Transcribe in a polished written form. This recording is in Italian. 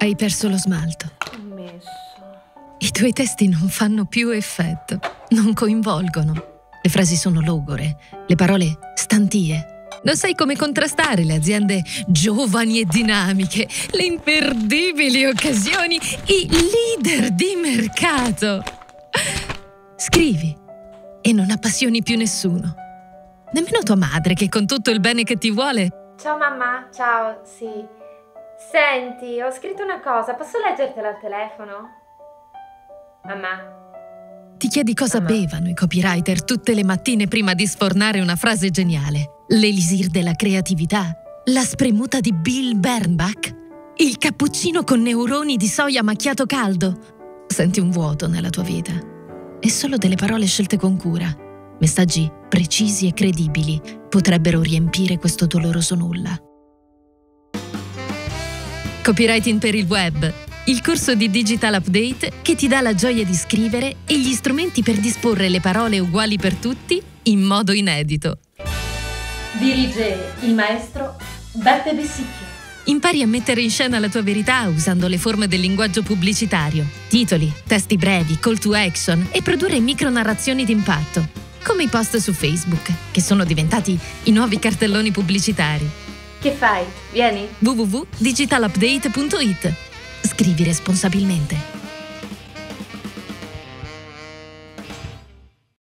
Hai perso lo smalto. Ho messo. I tuoi testi non fanno più effetto, non coinvolgono. Le frasi sono logore, le parole stantie. Non sai come contrastare le aziende giovani e dinamiche, le imperdibili occasioni, i leader di mercato. Scrivi e non appassioni più nessuno. Nemmeno tua madre, che con tutto il bene che ti vuole... Ciao mamma, ciao, sì. Senti, ho scritto una cosa, posso leggertela al telefono? Mamma? Ti chiedi cosa bevano i copywriter tutte le mattine prima di sfornare una frase geniale. L'elisir della creatività? La spremuta di Bill Bernbach? Il cappuccino con neuroni di soia macchiato caldo? Senti un vuoto nella tua vita. E solo delle parole scelte con cura, messaggi precisi e credibili, potrebbero riempire questo doloroso nulla. Copywriting per il web, il corso di Digital Update che ti dà la gioia di scrivere e gli strumenti per disporre le parole uguali per tutti in modo inedito. Dirige il maestro Beppe Bessicchio. Impari a mettere in scena la tua verità usando le forme del linguaggio pubblicitario, titoli, testi brevi, call to action e produrre micronarrazioni d'impatto, come i post su Facebook, che sono diventati i nuovi cartelloni pubblicitari. Che fai? Vieni? www.digitalupdate.it. Scrivi responsabilmente.